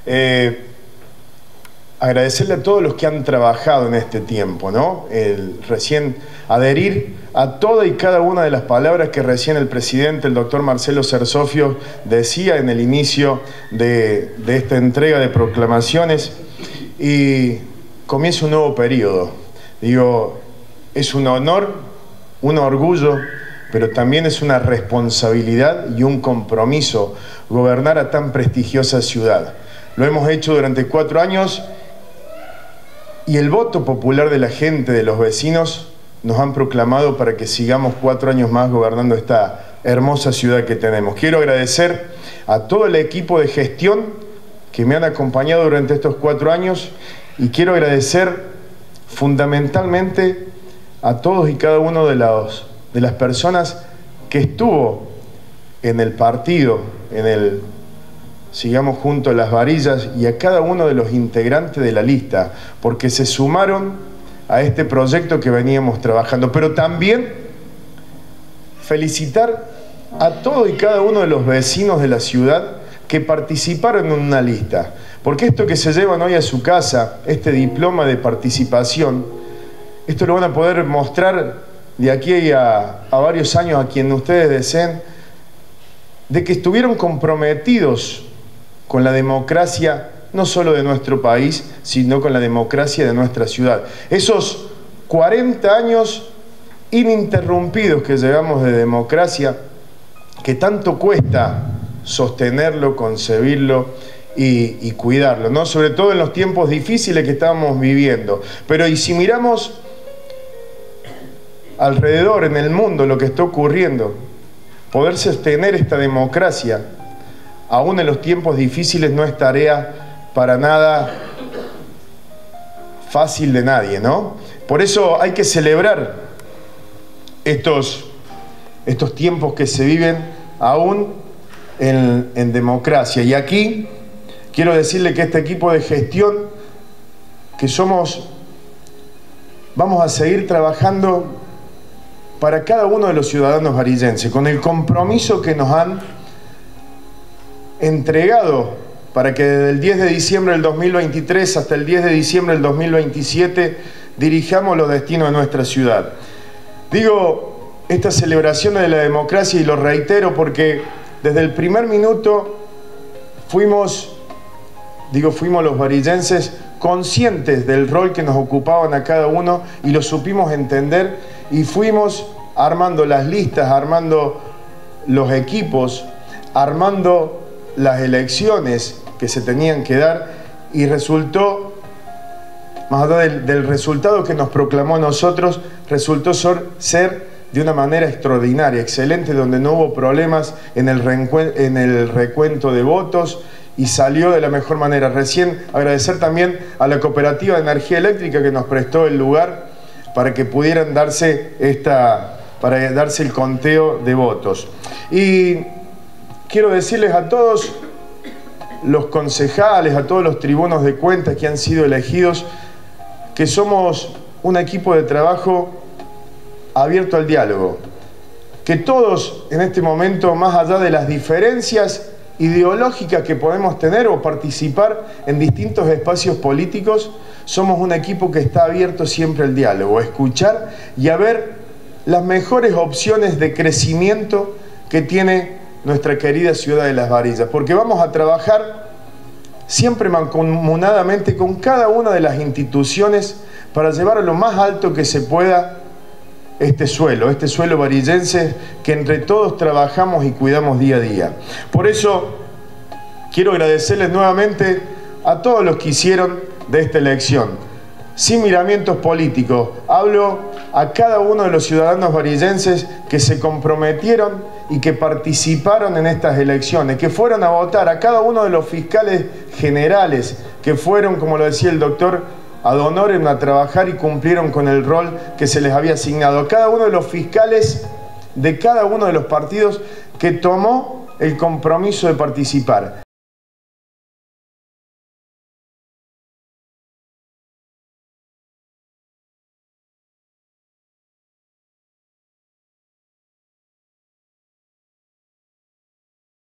Agradecerle a todos los que han trabajado en este tiempo, ¿no? Recién adherir a toda y cada una de las palabras que recién el presidente, el doctor Marcelo Cersofio, decía en el inicio de esta entrega de proclamaciones. Y comienza un nuevo periodo. Digo, es un honor, un orgullo, pero también es una responsabilidad y un compromiso gobernar a tan prestigiosa ciudad. Lo hemos hecho durante 4 años y el voto popular de la gente, de los vecinos, nos han proclamado para que sigamos 4 años más gobernando esta hermosa ciudad que tenemos. Quiero agradecer a todo el equipo de gestión que me han acompañado durante estos 4 años y quiero agradecer fundamentalmente a todos y cada uno de las personas que estuvo en el partido, Sigamos Juntos Las Varillas, y a cada uno de los integrantes de la lista, porque se sumaron a este proyecto que veníamos trabajando. Pero también felicitar a todos y cada uno de los vecinos de la ciudad que participaron en una lista. Porque esto que se llevan hoy a su casa, este diploma de participación, esto lo van a poder mostrar de aquí a varios años a quien ustedes deseen, de que estuvieron comprometidos con la democracia, no solo de nuestro país, sino con la democracia de nuestra ciudad. Esos 40 años ininterrumpidos que llevamos de democracia, que tanto cuesta sostenerlo, concebirlo y cuidarlo, ¿no? Sobre todo en los tiempos difíciles que estamos viviendo. Pero y si miramos alrededor en el mundo lo que está ocurriendo, poder sostener esta democracia aún en los tiempos difíciles no es tarea para nada fácil de nadie, ¿no? Por eso hay que celebrar estos tiempos que se viven aún en democracia. Y aquí quiero decirle que este equipo de gestión que somos, vamos a seguir trabajando para cada uno de los ciudadanos varillenses, con el compromiso que nos han entregado para que desde el 10 de diciembre del 2023 hasta el 10 de diciembre del 2027 dirijamos los destinos de nuestra ciudad. Digo estas celebraciones de la democracia y lo reitero porque desde el primer minuto fuimos los varillenses conscientes del rol que nos ocupaban a cada uno y lo supimos entender y fuimos armando las listas, armando los equipos, armando las elecciones que se tenían que dar y resultó, más allá del resultado que nos proclamó a nosotros, resultó ser de una manera extraordinaria, excelente, donde no hubo problemas en el recuento de votos y salió de la mejor manera. Recién agradecer también a la Cooperativa de Energía Eléctrica que nos prestó el lugar para que pudieran darse el conteo de votos. Y quiero decirles a todos los concejales, a todos los tribunos de cuentas que han sido elegidos, que somos un equipo de trabajo abierto al diálogo. Que todos en este momento, más allá de las diferencias ideológicas que podemos tener o participar en distintos espacios políticos, somos un equipo que está abierto siempre al diálogo, a escuchar y a ver las mejores opciones de crecimiento que tiene nuestra querida ciudad de Las Varillas, porque vamos a trabajar siempre mancomunadamente con cada una de las instituciones para llevar a lo más alto que se pueda este suelo varillense que entre todos trabajamos y cuidamos día a día. Por eso quiero agradecerles nuevamente a todos los que hicieron de esta elección, sin miramientos políticos. Hablo a cada uno de los ciudadanos varillenses que se comprometieron y que participaron en estas elecciones, que fueron a votar, a cada uno de los fiscales generales que fueron, como lo decía el doctor, ad honorem a trabajar y cumplieron con el rol que se les había asignado. A cada uno de los fiscales de cada uno de los partidos que tomó el compromiso de participar.